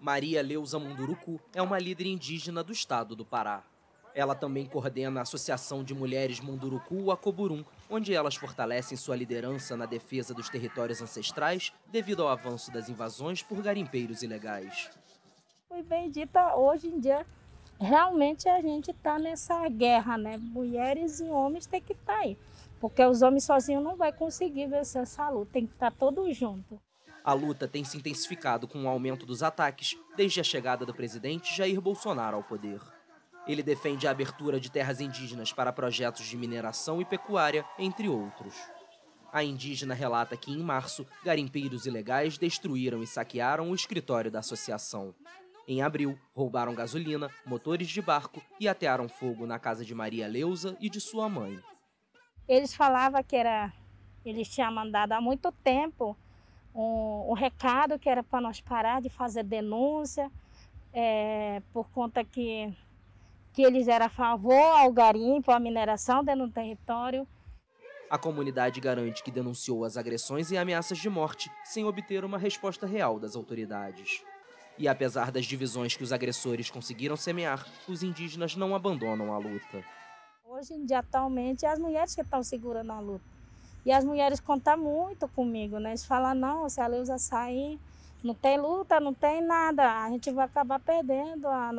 Maria Leusa Munduruku é uma líder indígena do estado do Pará. Ela também coordena a Associação de Mulheres Munduruku Acoburum, onde elas fortalecem sua liderança na defesa dos territórios ancestrais devido ao avanço das invasões por garimpeiros ilegais. Foi bem dita, hoje em dia, realmente a gente está nessa guerra, né? Mulheres e homens têm que estar aí, porque os homens sozinhos não vão conseguir vencer essa luta, tem que estar todos juntos. A luta tem se intensificado com o aumento dos ataques desde a chegada do presidente Jair Bolsonaro ao poder. Ele defende a abertura de terras indígenas para projetos de mineração e pecuária, entre outros. A indígena relata que, em março, garimpeiros ilegais destruíram e saquearam o escritório da associação. Em abril, roubaram gasolina, motores de barco e atearam fogo na casa de Maria Leusa e de sua mãe. Eles falavam que eles tinham mandado há muito tempo um recado que era para nós parar de fazer denúncia, por conta que eles eram a favor ao garimpo, à mineração dentro do território. A comunidade garante que denunciou as agressões e ameaças de morte sem obter uma resposta real das autoridades. E apesar das divisões que os agressores conseguiram semear, os indígenas não abandonam a luta. Hoje em dia, atualmente, é as mulheres que estão segurando a luta. E as mulheres contam muito comigo, né? Eles falam, não, se a Leusa sair, não tem luta, não tem nada. A gente vai acabar perdendo a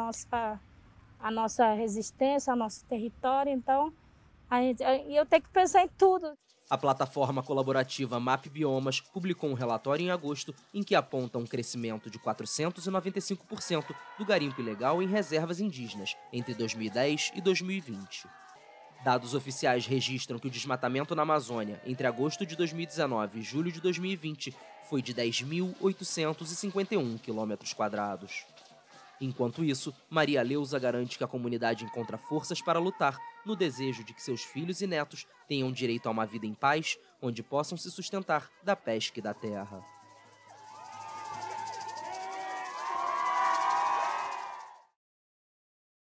nossa resistência, o nosso território. Então, eu tenho que pensar em tudo. A plataforma colaborativa MAP Biomas publicou um relatório em agosto em que aponta um crescimento de 495% do garimpo ilegal em reservas indígenas entre 2010 e 2020. Dados oficiais registram que o desmatamento na Amazônia entre agosto de 2019 e julho de 2020 foi de 10.851 km². Enquanto isso, Maria Leusa garante que a comunidade encontra forças para lutar no desejo de que seus filhos e netos tenham direito a uma vida em paz, onde possam se sustentar da pesca e da terra.